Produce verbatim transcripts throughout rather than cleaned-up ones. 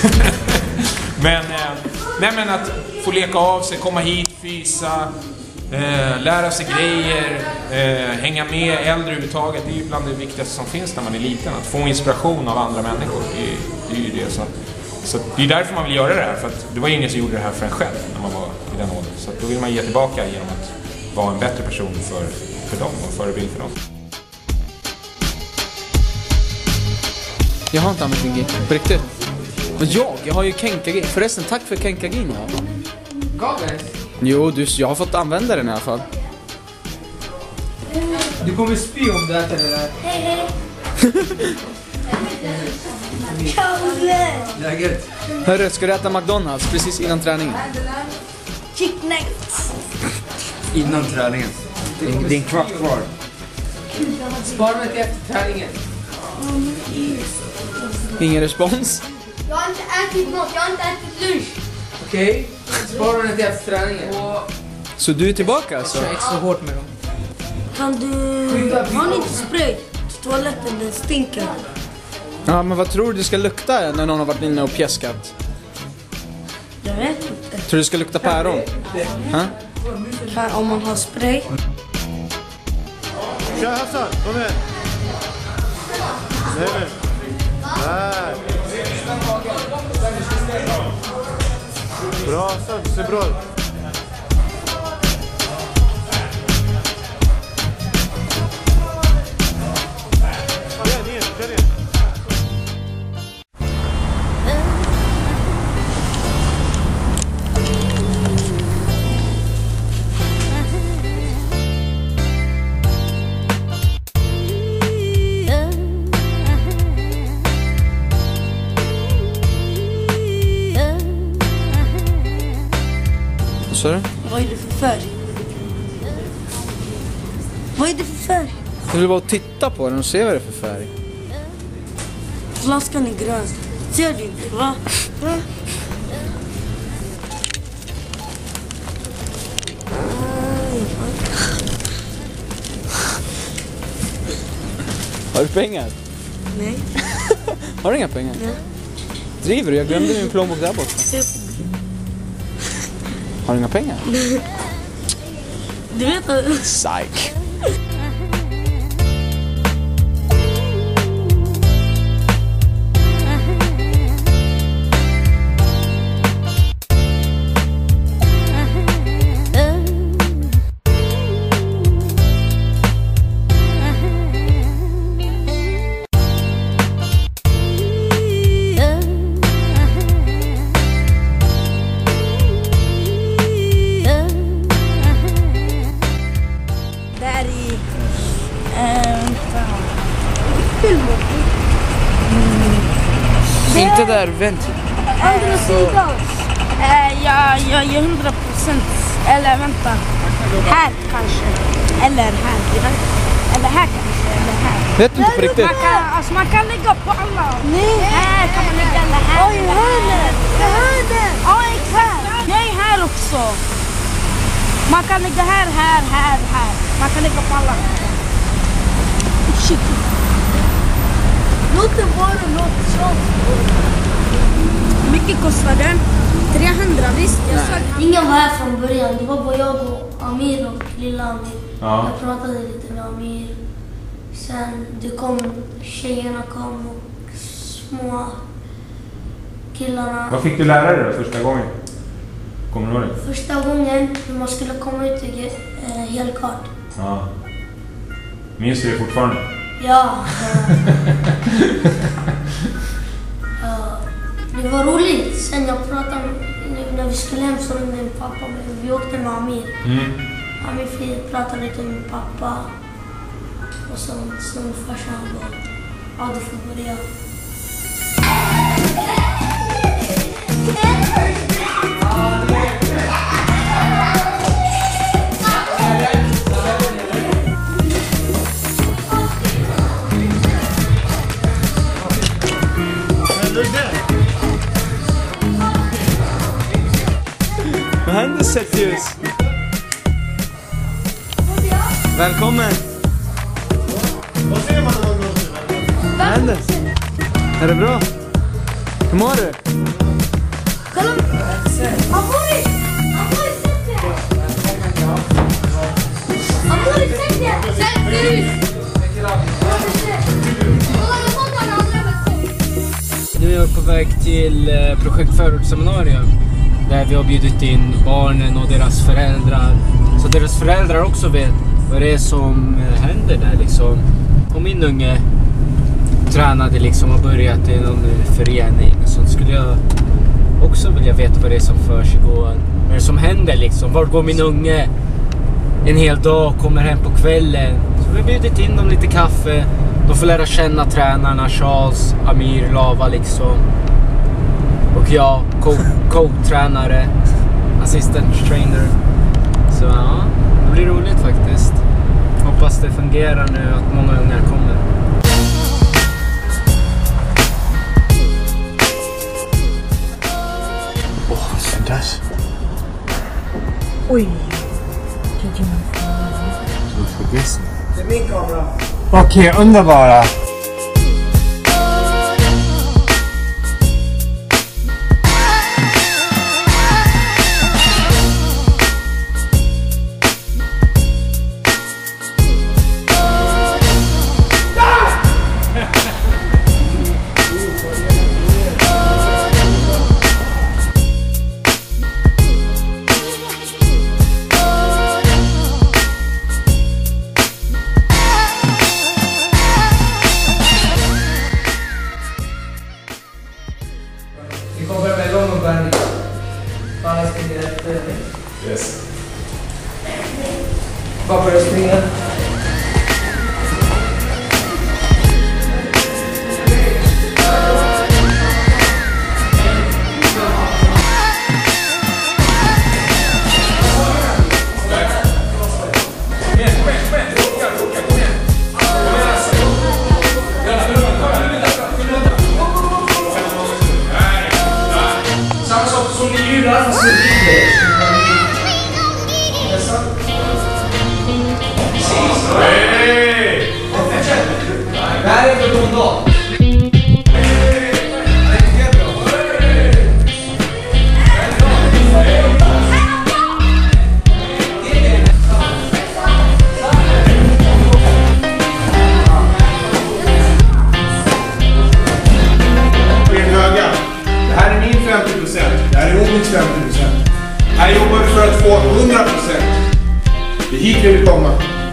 men, eh, nej, men att få leka av sig, komma hit, fysa, eh, lära sig grejer, eh, hänga med äldre överhuvudtaget. Det är ju bland det viktigaste som finns när man är liten. Att få inspiration av andra människor, det är, det är ju det. Så, så det är därför man vill göra det här. För att det var ingen som gjorde det här för en själv när man var i den åldern. Så då vill man ge tillbaka genom att vara en bättre person för, för dem och förebild för dem. Jag har inte använt min G, på riktigt. Men jag, jag har ju Kenka-G. Förresten, tack för Kenka-G i alla fall. Gav den? Jo, du, jag har fått använda den i alla fall. Du kommer spy om du äter det där. Hej, hej. Läget? Hörru, ska du äta McDonalds precis innan träningen? Chicken nuggets. Innan träningen. Det är, det är en kvart kvar. Spara mig till efter träningen. Ingen respons? Jag har inte ätit något, jag har inte ätit lunch. Okej, okay. Spara mig till efter träningen. Och så du är tillbaka alltså? kör extra hårt med dem. Kan du... Har ni inte spray? Toaletten, den stinker. Ja, men vad tror du det ska lukta när någon har varit inne och pjäskat? Jag vet inte. Tror du det ska lukta päron? Ha? Kan, om man har spray. Kör Hassan, kom igen. Nej, nej. Nej. Bra Hassan, det ser bra ut. Kör ner, kör ner. Vad är det för färg? Vad är det för färg? Jag vill bara titta på den och se vad det är för färg. Flaskan är grön. Ser du inte, va? va? Har du pengar? Nej. Har du inga pengar? Nej. Driver du? Jag glömde min plånbok där borta. Har du inga pengar? Du vet att... Psych. Inte där, vänt. Andra sidan. Eh, jag, jag gör hundra procent. Eller vänta. Här kanske. Eller här. Eller här kanske. Eller här. Vet du inte på riktigt? Man kan, alltså man kan lägga på alla. Nej. Här kan man lägga. Eller här. Oj, hörnet. Jag hörde. Ja, exakt. Jag är här också. Man kan lägga här, här, här, här. Man kan lägga på alla. Shit. Låt det vara något sånt. Mycket kostar den? trehundra, visst? Jag sa... Ingen var här från början. Det var bara jag och Amir och lilla Amir. Ja. Jag pratade lite med Amir. Sen det kom, tjejerna kom och små killarna. Vad fick du lära dig då första gången? Kommer du ihåg det? Första gången hur man skulle komma ut i eh, helkart. Ja. Minns du det fortfarande? Ja. Ja. Det var roligt. Sen jag pratade med, när vi skulle hem så med min pappa. Vi åkte med Amir. Mm. Amir pratade lite med min pappa. Och så, så farsan bara, ja du får börja. Vad händer, Settius? Välkommen! Vad ser man när man går till? Vad händer? Är det bra? Hur mår du? Kolla! Han får i! Han får i sättet! Han får i sättet! Sätt ut! Nu är jag på väg till projekt förortsseminarium där vi har bjudit in barnen och deras föräldrar, så deras föräldrar också vet vad det är som händer där liksom. Och min unge tränade liksom och börjat i någon förening, så skulle jag också vilja veta vad det är som försiggår, vad det är som händer liksom. Vart går min unge en hel dag, kommer hem på kvällen. Så vi har bjudit in dem lite kaffe. De får lära känna tränarna, Charles, Amir, Lava liksom. Och jag, co-tränare, assistant trainer. Så ja, det blir roligt faktiskt. Hoppas det fungerar nu, att många ungar kommer. Åh, oh, sånt där. Oj. Det är min kamera. Okej, okay, underbara. Vi kommer börja med igång och börja. Bara springer efter. Yes. Bara börja springa. Det här är för dag. Det här är min femtio procent. Det här är Omits femtio procent. Här jobbar vi för att få hundra procent. Det är hit vi vill komma.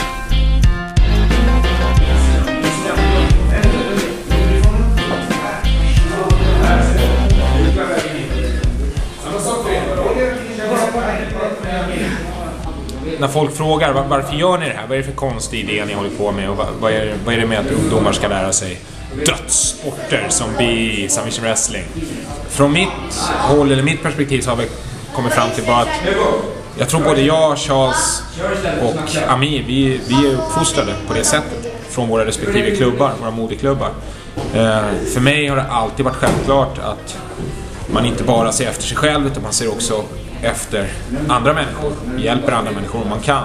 När folk frågar var, varför gör ni det här? Vad är det för konstig idé ni håller på med? Och vad, vad, är, det, vad är det med att ungdomar ska lära sig dödssporter som bi, submission wrestling? Från mitt håll, eller mitt perspektiv, så har vi kommit fram till bara att jag tror både jag, Charles och Amir, vi, vi är uppfostrade på det sättet från våra respektive klubbar, våra moderklubbar. Eh, för mig har det alltid varit självklart att man inte bara ser efter sig själv, utan man ser också efter andra människor, hjälper andra människor om man kan.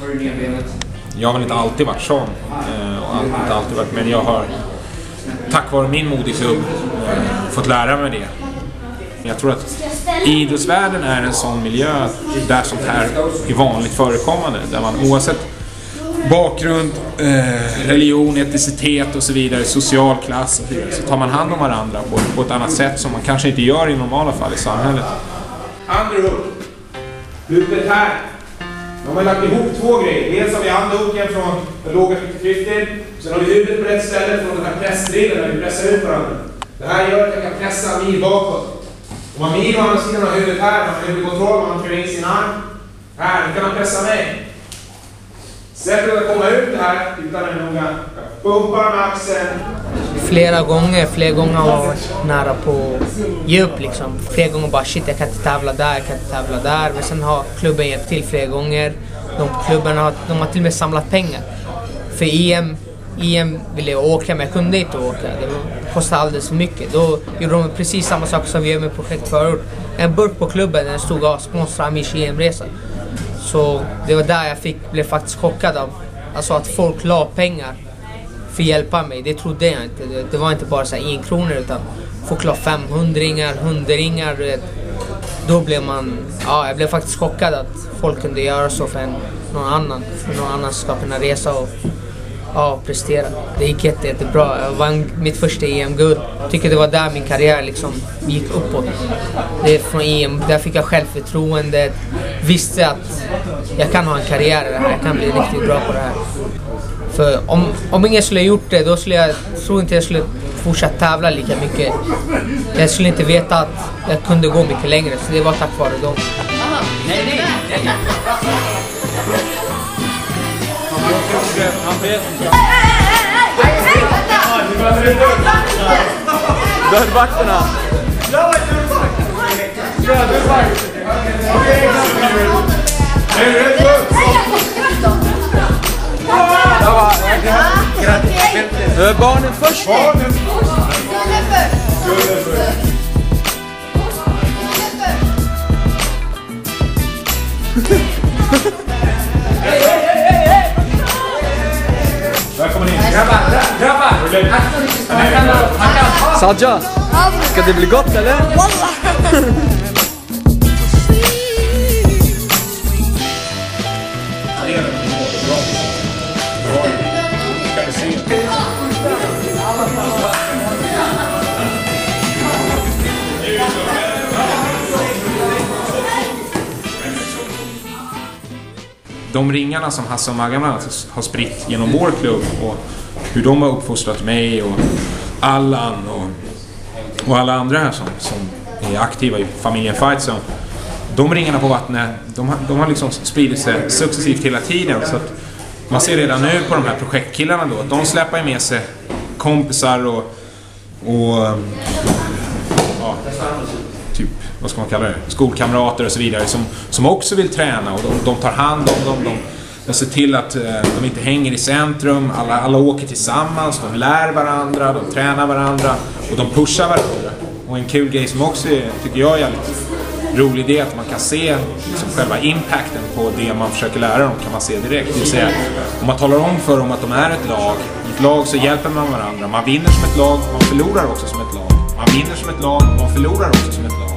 Jag har väl inte alltid varit sån, och inte alltid varit, men jag har tack vare min moderklubb fått lära mig det. Jag tror att idrottsvärlden är en sån miljö där sånt här är vanligt förekommande, där man oavsett bakgrund, eh, religion, etnicitet och så vidare, social klass och så vidare, så tar man hand om varandra på, på ett annat sätt som man kanske inte gör i normala fall i samhället. Handen upp. Huvudet här. De har lagt ihop två grejer. Dels har vi handduken från den låga fifty-fifty. Sen har vi huvudet på rätt ställe från den här pressdrillen där vi pressar ut varandra. Det här gör att jag kan pressa Amir bakåt. Om Amir å andra sidan har huvudet här, man har huvudkontroll, man kör in sin arm. Här, nu kan man pressa mig. Sättet att komma ut det här utan en noga. Pumpar med axeln. Flera gånger, flera gånger har jag varit nära på ge upp liksom. Flera gånger bara shit, jag kan inte tävla där, jag kan inte tävla där. Men sen har klubben hjälpt till flera gånger. De klubbarna har, de har till och med samlat pengar. För E M, E M ville jag åka, men jag kunde inte åka. Det kostade alldeles för mycket. Då gjorde de precis samma sak som vi gör med projekt förut. En burk på klubben, den stod av sponsra Amirs E M-resa. Så det var där jag fick, blev faktiskt chockad av alltså att folk la pengar för att hjälpa mig. Det trodde jag inte. Det, det var inte bara så här en kronor, utan få klart femhundringar, hundringar, du vet. Då blev man, ja, jag blev faktiskt chockad att folk kunde göra så för en, någon annan. För någon annan ska kunna resa och ja, prestera. Det gick jätte, jättebra. Jag vann mitt första E M-guld. Jag tycker det var där min karriär liksom gick uppåt. Det är från E M, där fick jag självförtroende. Visste att jag kan ha en karriär i det här. Jag kan bli riktigt bra på det här. För om, om ingen skulle ha gjort det, då skulle jag, tror inte jag skulle fortsätta tävla lika mycket. Jag skulle inte veta att jag kunde gå mycket längre, så det var tack vare dem. Nej, nej, nej. Han vet inte. Dörrvakterna. Barnen först. Barnen Välkommen in. Grabbar, grabbar. Sadja, ska det bli gott eller? De ringarna som Hasse och Maggan har spritt genom vår klubb och hur de har uppfostrat mig och Allan och, och alla andra här som, som är aktiva i familjen Fightzone. De ringarna på vattnet, de, de har liksom spridit sig successivt hela tiden, så att man ser redan nu på de här projektkillarna då att de släpper med sig kompisar och, och ja, typ, vad ska man kalla det, skolkamrater och så vidare som, som också vill träna, och de, de tar hand om dem, de, de ser till att eh, de inte hänger i centrum, alla, alla åker tillsammans, de lär varandra, de tränar varandra och de pushar varandra. Och en kul grej som också är, tycker jag är jävligt rolig, det är att man kan se liksom själva impacten på det man försöker lära dem, kan man se direkt. Det vill säga, om man talar om för dem att de är ett lag, i ett lag så hjälper man varandra, man vinner som ett lag, man förlorar också som ett lag. Man vinner som ett lag, man förlorar också som ett lag.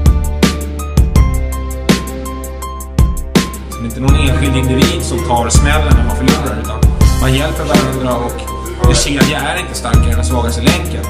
Så det är inte någon enskild individ som tar smällen när man förlorar, utan man hjälper varandra, och en kedja är inte starkare än den svagaste länken.